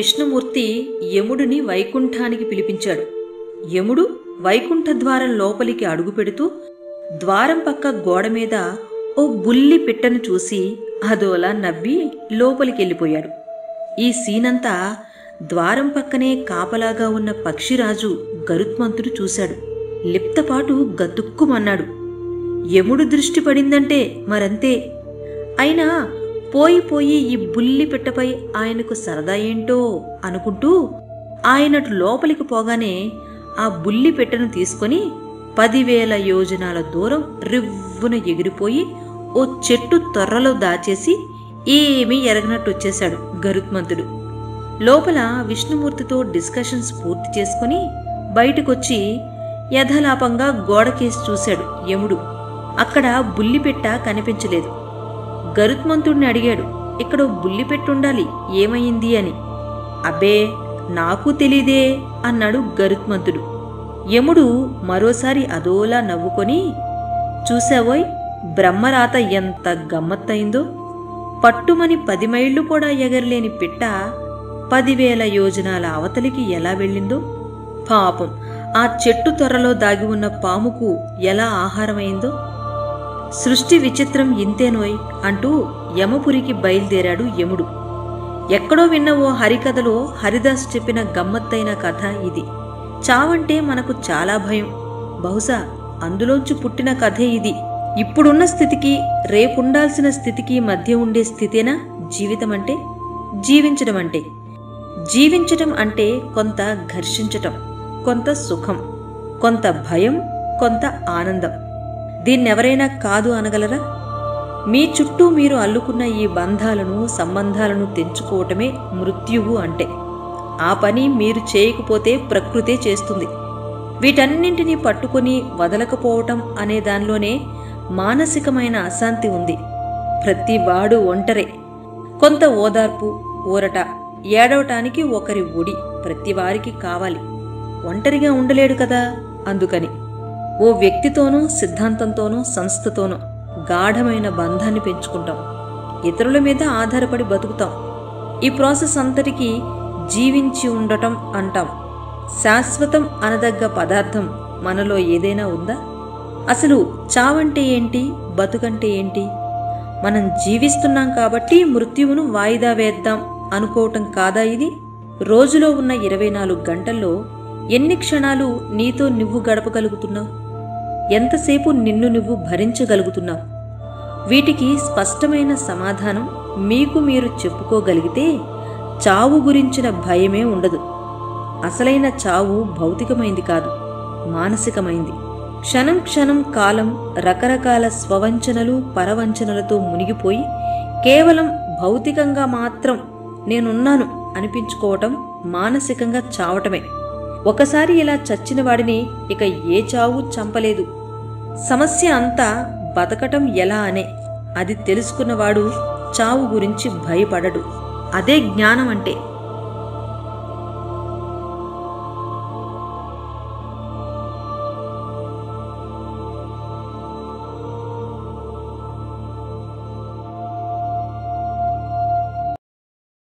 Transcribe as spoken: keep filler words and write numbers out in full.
విష్ణుమూర్తి యముడిని వైకుంఠానికి పిలిపించాడు. యముడు వైకుంఠ ద్వారం లోపలికి అడుగుపెడుతూ ద్వారం పక్క గోడమీద ఓ బుల్లి పిట్టను చూసి అదోలా నవ్వి లోపలికెళ్ళిపోయాడు. ఈ సీనంతా ద్వారం పక్కనే కాపలాగా ఉన్న పక్షిరాజు గరుత్మంతుడు చూశాడు. లిప్తపాటు గతుక్కుమన్నాడు. యముడు దృష్టి పడిందంటే మరంతే. అయినా పోయి పోయి ఈ బుల్లి పిట్టపై ఆయనకు సరదా ఏంటో అనుకుంటూ ఆయనటు లోపలికి పోగానే ఆ బుల్లి పెట్టెను తీసుకొని పదివేల యోజనాల దూరం రివ్వున ఎగిరిపోయి ఓ చెట్టు తొర్రలో దాచేసి ఏమీ ఎరగనట్టొచ్చేశాడు గరుత్మంతుడు. లోపల విష్ణుమూర్తితో డిస్కషన్స్ పూర్తి చేసుకుని బయటకొచ్చి యథాలాపంగా గోడకేసి చూశాడు యముడు. అక్కడ బుల్లిపెట్ట కనిపించలేదు. గరుత్మంతుడిని అడిగాడు, ఇక్కడ బుల్లిపెట్టుండాలి, ఏమయింది అని. అబ్బే నాకు తెలీదే అన్నాడు గరుత్మంతుడు. యముడు మరోసారి అదోలా నవ్వుకొని, చూశావోయ్ బ్రహ్మరాత ఎంత గమ్మత్తయిందో. పట్టుమని పది మైళ్ళు కూడా ఎగరలేని పిట్ట పదివేల యోజనాల అవతలికి ఎలా వెళ్ళిందో. పాపం ఆ చెట్టు త్వరలో దాగి ఉన్న పాముకు ఎలా ఆహారమైందో. సృష్టి విచిత్రం ఇంతేనోయ్ అంటూ యమపురికి బయలుదేరాడు యముడు. ఎక్కడో విన్న ఓ హరికథలో హరిదాస్ చెప్పిన గమ్మత్తైన కథ ఇది. చావంటే మనకు చాలా భయం. బహుశా అందులోంచి పుట్టిన కథే ఇది. ఇప్పుడున్న స్థితికి రేపుండాల్సిన స్థితికి మధ్య ఉండే స్థితేనా జీవితమంటే? జీవించడం అంటే జీవించటం అంటే కొంత ఘర్షించటం, కొంత సుఖం, కొంత భయం, కొంత ఆనందం. దీన్నెవరైనా కాదు అనగలరా? మీ చుట్టూ మీరు అల్లుకున్న ఈ బంధాలను సంబంధాలను తెంచుకోవటమే మృత్యువు అంటే. ఆ పని మీరు చేయకపోతే ప్రకృతే చేస్తుంది. వీటన్నింటినీ పట్టుకుని వదలకపోవటం అనే దానిలోనే మానసికమైన అశాంతి ఉంది. ప్రతివాడు ఒంటరే. కొంత ఓదార్పు, ఊరట, ఏడవటానికి ఒకరి ఒడి ప్రతివారికి కావాలి. ఒంటరిగా ఉండలేడు కదా. అందుకని ఓ వ్యక్తితోనూ సిద్ధాంతంతోనూ సంస్థతోనూ గాఢమైన బంధాన్ని పెంచుకుంటాం. ఇతరుల మీద ఆధారపడి బతుకుతాం. ఈ ప్రాసెస్ అంతటికీ జీవించి ఉండటం అంటాం. శాశ్వతం అనదగ్గ పదార్థం మనలో ఏదైనా ఉందా? అసలు చావంటే ఏంటి, బతుకంటే ఏంటి? మనం జీవిస్తున్నాం కాబట్టి మృత్యువును వాయిదా వేద్దాం అనుకోవటం కాదా ఇది? రోజులో ఉన్న ఇరవై నాలుగు గంటల్లో ఎన్ని క్షణాలు నీతో నువ్వు గడపగలుగుతున్నావు? ఎంతసేపు నిన్ను నువ్వు భరించగలుగుతున్నావు? వీటికి స్పష్టమైన సమాధానం మీకు మీరు చెప్పుకోగలిగితే చావు గురించిన భయమే ఉండదు. అసలైన చావు భౌతికమైంది కాదు, మానసికమైంది. క్షణం క్షణం కాలం రకరకాల స్వవంచనలు పరవంచనలతో మునిగిపోయి కేవలం భౌతికంగా మాత్రం నేనున్నాను అనిపించుకోవటం మానసికంగా చావటమే. ఒకసారి ఇలా చచ్చిన వాడిని ఇక ఏ చావు చంపలేదు. సమస్య అంతా బతకటం ఎలా అనే. అది తెలుసుకున్నవాడు చావు గురించి భయపడడు. అదే జ్ఞానం అంటే.